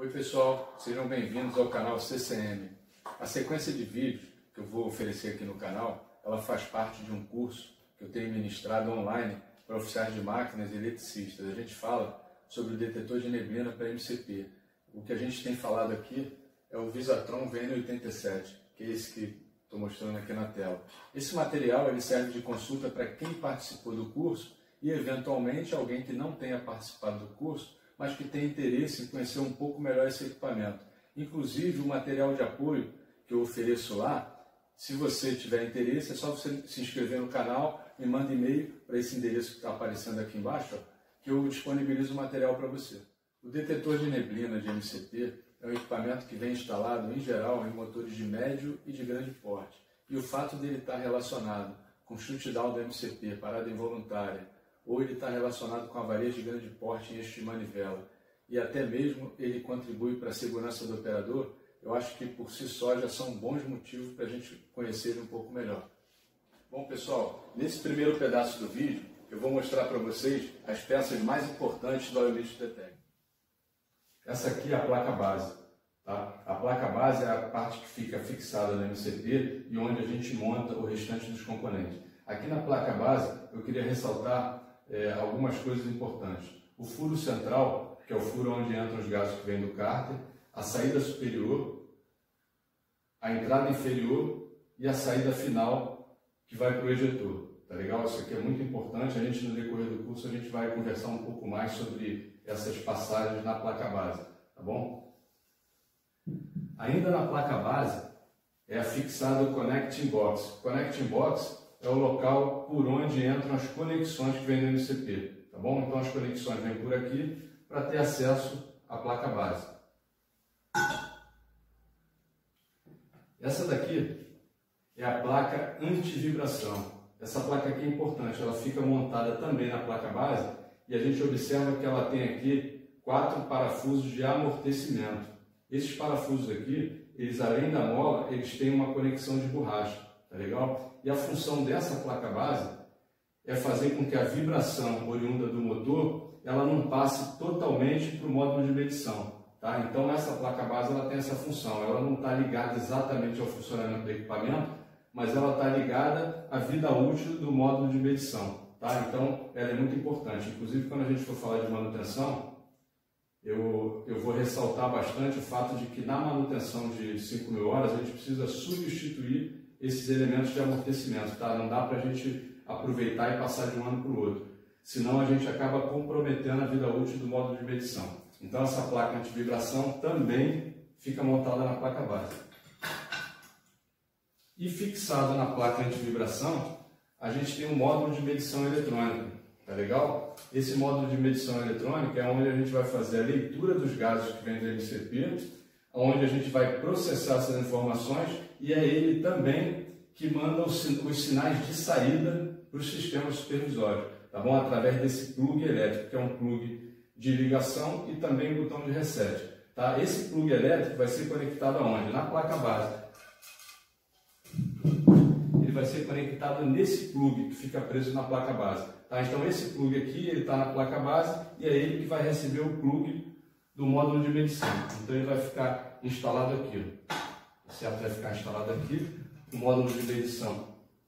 Oi pessoal, sejam bem-vindos ao canal CCM. A sequência de vídeos que eu vou oferecer aqui no canal, ela faz parte de um curso que eu tenho ministrado online para oficiais de máquinas e eletricistas. A gente fala sobre o detetor de neblina para MCP. O que a gente tem falado aqui é o Visatron VN87, que é esse que estou mostrando aqui na tela. Esse material ele serve de consulta para quem participou do curso e eventualmente alguém que não tenha participado do curso, mas que tem interesse em conhecer um pouco melhor esse equipamento. Inclusive, o material de apoio que eu ofereço lá, se você tiver interesse, é só você se inscrever no canal, me manda e-mail para esse endereço que está aparecendo aqui embaixo, que eu disponibilizo o material para você. O detetor de neblina de MCP é um equipamento que vem instalado, em geral, em motores de médio e de grande porte. E o fato dele estar relacionado com shutdown do MCP, parada involuntária, ou ele está relacionado com avarias de grande porte em eixo de manivela, e até mesmo ele contribui para a segurança do operador, eu acho que por si só já são bons motivos para a gente conhecer ele um pouco melhor. Bom pessoal, nesse primeiro pedaço do vídeo, eu vou mostrar para vocês as peças mais importantes do Oil Leach Detect. Essa aqui é a placa base. Tá? A placa base é a parte que fica fixada no MCP e onde a gente monta o restante dos componentes. Aqui na placa base, eu queria ressaltar algumas coisas importantes. O furo central, que é o furo onde entram os gases que vêm do cárter, a saída superior, a entrada inferior e a saída final que vai para o ejetor. Tá legal? Isso aqui é muito importante. A gente, no decorrer do curso, a gente vai conversar um pouco mais sobre essas passagens na placa base. Tá bom? Ainda na placa base, é afixado o Connecting Box. Connecting Box é o local por onde entram as conexões que vêm do MCP, tá bom? Então as conexões vêm por aqui para ter acesso à placa base. Essa daqui é a placa anti-vibração. Essa placa aqui é importante, ela fica montada também na placa base e a gente observa que ela tem aqui 4 parafusos de amortecimento. Esses parafusos aqui, eles além da mola, eles têm uma conexão de borracha, tá legal? E a função dessa placa base é fazer com que a vibração oriunda do motor ela não passe totalmente para o módulo de medição. Tá? Então essa placa base ela tem essa função, ela não está ligada exatamente ao funcionamento do equipamento, mas ela está ligada à vida útil do módulo de medição. Tá? Então ela é muito importante, inclusive quando a gente for falar de manutenção, eu vou ressaltar bastante o fato de que na manutenção de 5.000 horas a gente precisa substituir esses elementos de amortecimento, tá? Não dá para a gente aproveitar e passar de um ano para o outro, senão a gente acaba comprometendo a vida útil do módulo de medição. Então essa placa anti-vibração também fica montada na placa base. E fixado na placa anti-vibração, a gente tem um módulo de medição eletrônica, tá legal? Esse módulo de medição eletrônica é onde a gente vai fazer a leitura dos gases que vêm do MCP, onde a gente vai processar essas informações e é ele também que manda os sinais de saída para os sistemas supervisórios, tá bom? Através desse plug elétrico, que é um plug de ligação e também um botão de reset. Tá? Esse plug elétrico vai ser conectado aonde? Na placa base. Ele vai ser conectado nesse plug que fica preso na placa base. Tá? Então esse plug aqui, ele está na placa base e é ele que vai receber o plug do módulo de medição. Então ele vai ficar instalado aqui. Certo? Vai ficar instalado aqui. O módulo de medição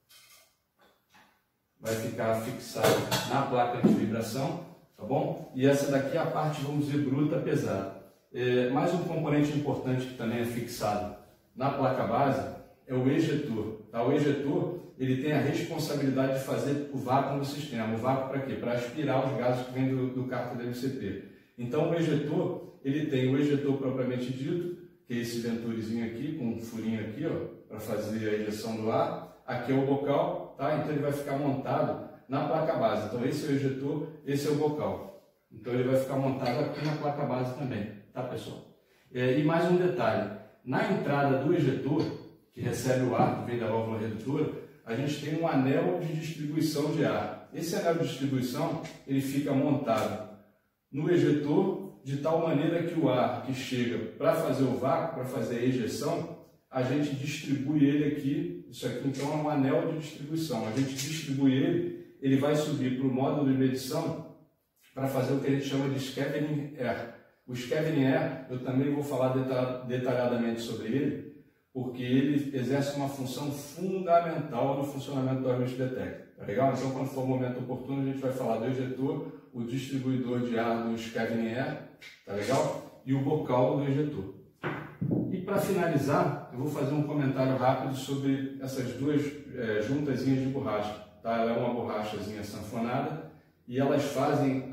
vai ficar fixado na placa de vibração, tá bom? E essa daqui é a parte, vamos dizer, bruta, pesada. Mais um componente importante que também é fixado na placa base é o ejetor. Tá? O ejetor ele tem a responsabilidade de fazer o vácuo no sistema. O vácuo para quê? Para aspirar os gases que vêm do cárter do MCP. Então o ejetor, ele tem o ejetor propriamente dito, que é esse venturizinho aqui, com um furinho aqui, para fazer a injeção do ar. Aqui é o bocal, tá? Então ele vai ficar montado na placa base. Então esse é o ejetor, esse é o bocal. Então ele vai ficar montado aqui na placa base também, tá pessoal? E mais um detalhe, na entrada do ejetor, que recebe o ar que vem da válvula redutora, a gente tem um anel de distribuição de ar. Esse anel de distribuição, ele fica montado no ejetor, de tal maneira que o ar que chega para fazer o vácuo, para fazer a ejeção, a gente distribui ele aqui. Isso aqui então é um anel de distribuição. A gente distribui ele vai subir para o módulo de medição para fazer o que a gente chama de scavening air. O Scavenier, eu também vou falar detalhadamente sobre ele, porque ele exerce uma função fundamental no funcionamento do Oil Mist Detector. Tá legal? Então, quando for o momento oportuno, a gente vai falar do ejetor, o distribuidor de ar do Scavenier, tá legal? E o bocal do ejetor. E para finalizar, eu vou fazer um comentário rápido sobre essas duas juntazinhas de borracha. Tá? Ela é uma borrachazinha sanfonada e elas fazem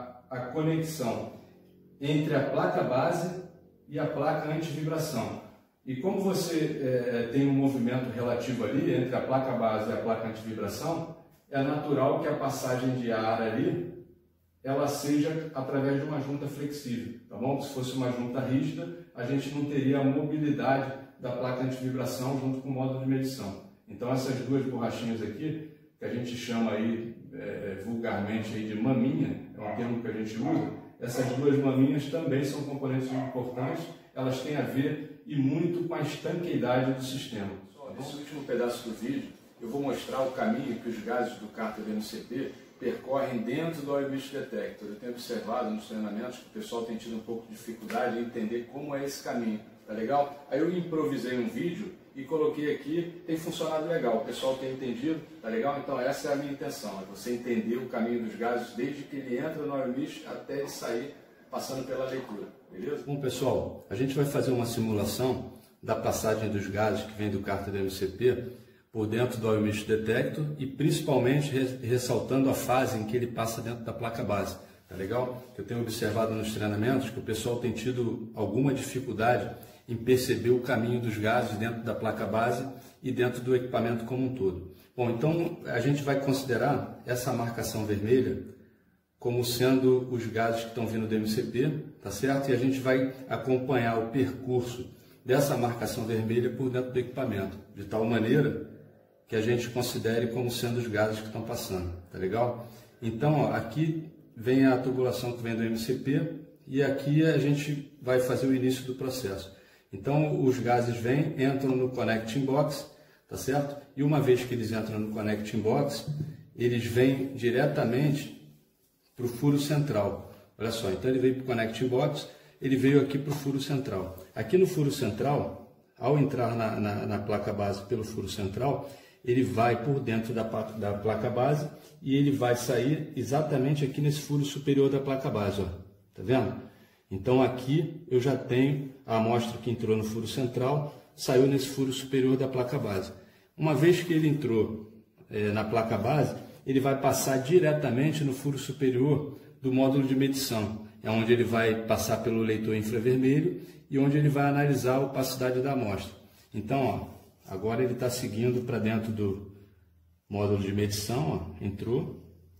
a conexão entre a placa base e a placa antivibração. E como você tem um movimento relativo ali entre a placa base e a placa antivibração, é natural que a passagem de ar ali ela seja através de uma junta flexível, tá bom? Se fosse uma junta rígida, a gente não teria a mobilidade da placa antivibração junto com o módulo de medição. Então essas duas borrachinhas aqui, que a gente chama aí vulgarmente aí de maminha, é um termo que a gente usa, essas duas maminhas também são componentes importantes, elas têm a ver e muito com a estanqueidade do sistema. Nesse último pedaço do vídeo, eu vou mostrar o caminho que os gases do Carter MCP percorrem dentro do Oil Mist Detector. Eu tenho observado nos treinamentos que o pessoal tem tido um pouco de dificuldade em entender como é esse caminho, tá legal? Aí eu improvisei um vídeo e coloquei aqui, tem funcionado legal, o pessoal tem entendido, tá legal? Então essa é a minha intenção, é você entender o caminho dos gases desde que ele entra no Oil Mist até ele sair, passando pela leitura, beleza? Bom pessoal, a gente vai fazer uma simulação da passagem dos gases que vem do Carter MCP por dentro do Oil Mist Detector e principalmente ressaltando a fase em que ele passa dentro da placa base, tá legal? Eu tenho observado nos treinamentos que o pessoal tem tido alguma dificuldade em perceber o caminho dos gases dentro da placa base e dentro do equipamento como um todo. Bom, então a gente vai considerar essa marcação vermelha como sendo os gases que estão vindo do MCP, tá certo? E a gente vai acompanhar o percurso dessa marcação vermelha por dentro do equipamento, de tal maneira que a gente considere como sendo os gases que estão passando, tá legal? Então, ó, aqui vem a tubulação que vem do MCP e aqui a gente vai fazer o início do processo. Então, os gases vêm, entram no Connecting Box, tá certo? E uma vez que eles entram no Connecting Box, eles vêm diretamente para o furo central. Olha só, então ele veio para o Connecting Box, ele veio aqui para o furo central. Aqui no furo central, ao entrar na placa base pelo furo central, ele vai por dentro da placa base e ele vai sair exatamente aqui nesse furo superior da placa base, ó. Tá vendo? Então aqui eu já tenho a amostra que entrou no furo central, saiu nesse furo superior da placa base. Uma vez que ele entrou na placa base, ele vai passar diretamente no furo superior do módulo de medição, é onde ele vai passar pelo leitor infravermelho e onde ele vai analisar a opacidade da amostra. Então, ó, agora ele está seguindo para dentro do módulo de medição, ó, entrou,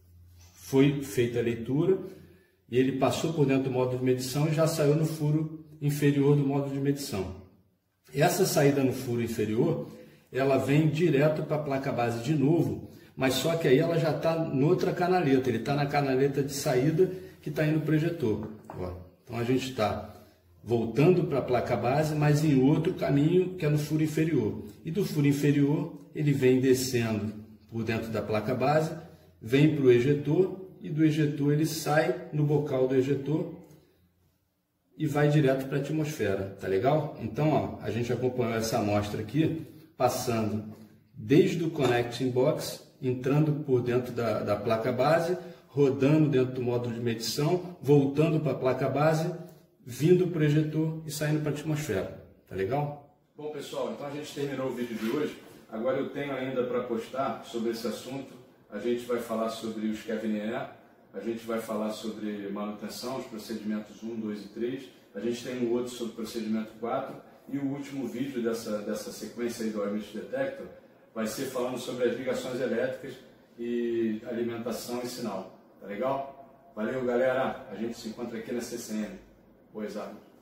foi feita a leitura e ele passou por dentro do módulo de medição e já saiu no furo inferior do módulo de medição. Essa saída no furo inferior, ela vem direto para a placa base de novo, mas só que aí ela já está noutra canaleta, ele está na canaleta de saída que está indo para o ejetor. Então a gente está voltando para a placa base, mas em outro caminho que é no furo inferior. E do furo inferior ele vem descendo por dentro da placa base, vem para o ejetor e do ejetor ele sai no bocal do ejetor e vai direto para a atmosfera, tá legal? Então ó, a gente acompanhou essa amostra aqui, passando desde o Connecting Box, entrando por dentro da placa base, rodando dentro do módulo de medição, voltando para a placa base, vindo para o ejetor e saindo para a atmosfera. Tá legal? Bom, pessoal, então a gente terminou o vídeo de hoje. Agora eu tenho ainda para postar sobre esse assunto. A gente vai falar sobre o Scavenier, a gente vai falar sobre manutenção, os procedimentos 1, 2 e 3. A gente tem um outro sobre o procedimento 4. E o último vídeo dessa sequência aí do Oil Mist Detector vai ser falando sobre as ligações elétricas e alimentação e sinal. Tá legal? Valeu, galera! A gente se encontra aqui na CCM. Boas armas.